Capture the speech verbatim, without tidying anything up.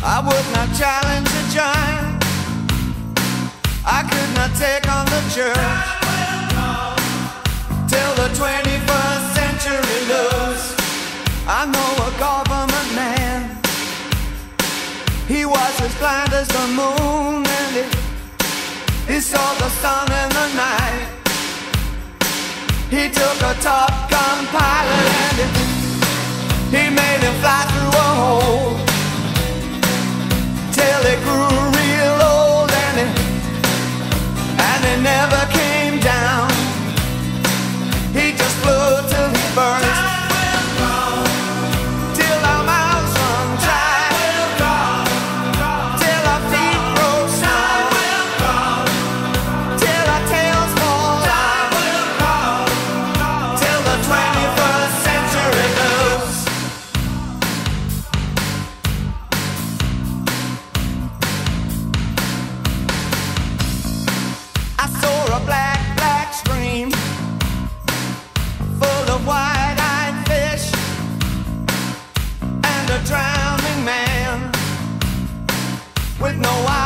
I would not challenge the giant. I could not take on the church till the twenty-first century lose. I know a government man. He was as blind as the moon, and he, he saw the sun in the night. He took a Top Gun pilot and he, he made him fly through a hole till he grew real old, and he, and he never came down. He just flew till he burst, till our mouths run dry, till our feet grow snow, till our tails fall out, till the twenty-first century moves. I saw a black, black stream full of wide-eyed fish and a drowning man with no eyes.